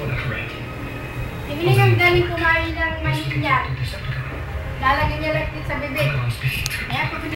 Hindi nang galing kumain ng manik niya. Lalagyan niya lang sa bibig. Kaya